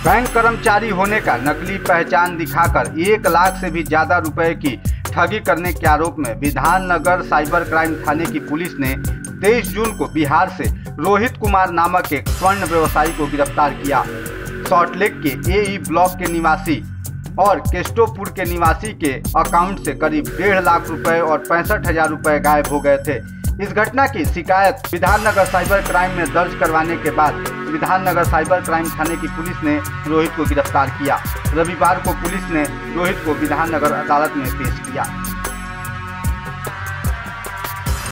Bank कर्मचारी होने का नकली पहचान दिखाकर 1 लाख से भी ज्यादा रुपए की ठगी करने के आरोप में विधाननगर साइबर क्राइम थाने की पुलिस ने 23 जून को बिहार से रोहित कुमार नामक एक स्वर्ण व्यवसायी को गिरफ्तार किया। सॉल्टलेक के एई ब्लॉक के निवासी और केस्टोपुर के निवासी के अकाउंट से करीब 1.5 लाख रुपए और 65,000 रुपए गायब हो गए थे। इस घटना की शिकायत विधाननगर साइबर क्राइम में दर्ज करवाने के बाद विधाननगर साइबर क्राइम थाने की पुलिस ने रोहित को गिरफ्तार किया। रविवार को पुलिस ने रोहित को विधाननगर अदालत में पेश किया।